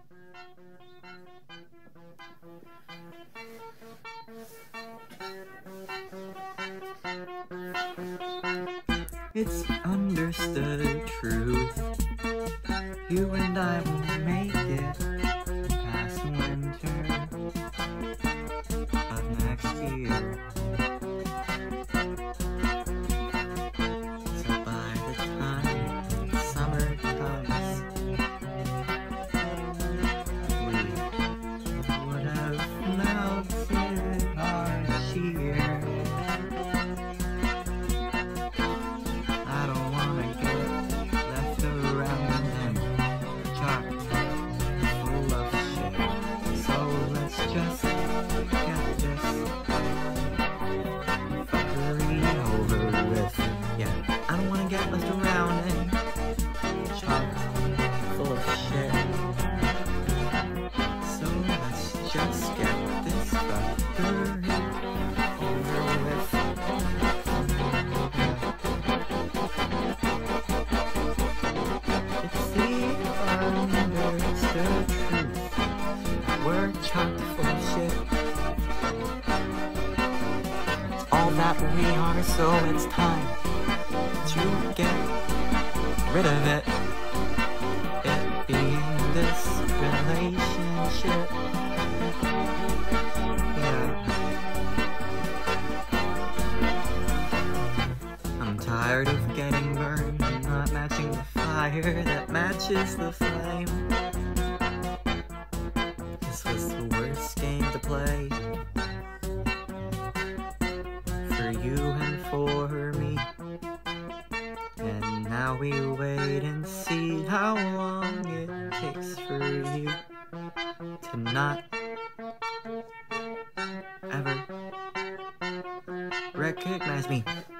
It's understood truth. You and I will make it past winter of next year. So by the time summer comes, we would have melted our cheer. I don't wanna get left around and chock full of shit. So let's just get this fuckery over with. Yeah, I don't wanna get left around and chock full of shit. So let's just get this fuckery over with. It's the understood truth. We're chock full of shit. It's all that we are, so it's time to get rid of it. It being this relationship. Yeah. I'm tired of getting burned and not matching the fire that matches the flame. This was the worst game to play for you and for me. And now we wait and see how long it takes for you to not ever recognize me.